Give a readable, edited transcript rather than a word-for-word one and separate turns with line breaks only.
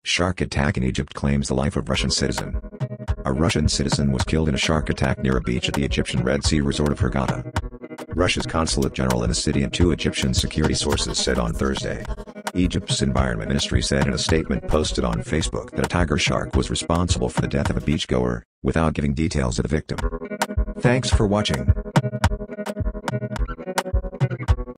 Shark attack in Egypt claims the life of Russian citizen. A Russian citizen was killed in a shark attack near a beach at the Egyptian Red Sea resort of Hurghada. Russia's consulate general in the city and two Egyptian security sources said on Thursday. Egypt's Environment Ministry said in a statement posted on Facebook that a tiger shark was responsible for the death of a beachgoer, without giving details of the victim. Thanks for watching.